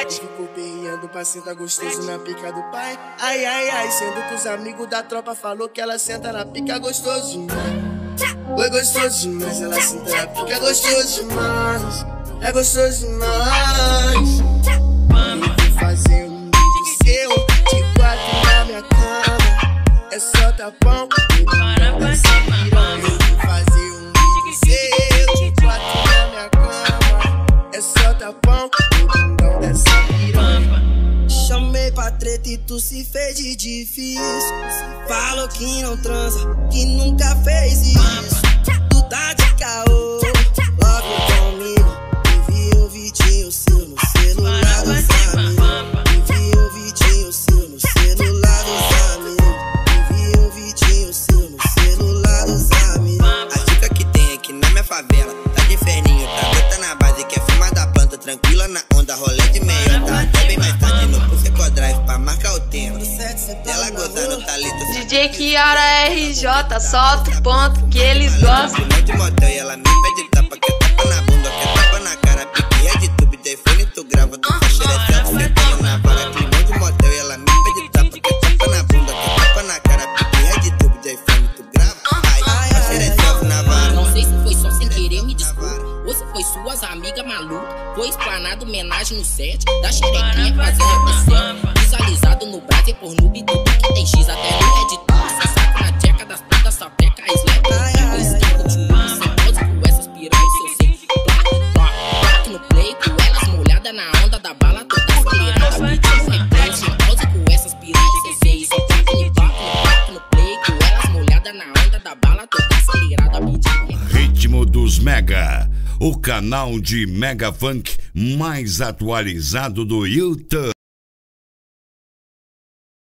7. Ficou perreando pra sentar gostoso na pica do pai. Ai, ai, ai, sendo que os amigos da tropa falou que ela senta na pica gostoso demais. Foi gostoso demais, ela senta na pica gostoso demais. É gostoso demais. Vou fazer um vídeo seu de 4 na minha cama. É só tapão, essa piranha. Vou fazer um vídeo seu de 4 na minha cama. É só tapão, bundão dessa piranha. Chamei pra treta e tu se fez de difícil. Falou que não transa, que nunca fez isso. Tu tá de caô, logo comigo. E vi um vidinho seu no celular dos amigos. E vi um vidinho seu no celular dos amigos. E vi um vidinho seu no celular dos amigos. A dica que tem aqui na minha favela, tá de ferninho, tá preta na base, quer fumar da planta, tranquila na onda, rolê de meia, tá até bem mais tarde no Pulse Ecodrive pra marcar o tempo. Ela gozando talento. DJ Kiara RJ, solta o ponto que eles gostam. De motel e ela me pede tapa, quer tapa na bunda, quer tapa na cara, pique é de tubo, de iPhone tu grava, tu faz xeretel, sentando na vara, climão de motel e ela me pede tapa, quer tapa na bunda, quer tapa na cara, pique é de tubo, de iPhone tu grava, faz xeretel na vara. Não sei se foi só sem querer, me desculpa, ou se foi suas amigas malucas. Foi explanado homenagem no set da xerequinha fazendo representa. Visualizado no braço e por noob, tudo que tem X até no Red Tour. Só saco na tcheca das putas, só peca a slap. Eu esquento de um, sem pose com essas piranhas, eu sei. Plaque no play, com elas molhadas na onda da bala, toda acelerada. Pedindo replay, sem pose com essas piranhas, eu sei. Só plaque no play, com elas molhadas na onda da bala, toda acelerada. Ritmo dos Mega, o canal de Mega Funk mais atualizado do YouTube.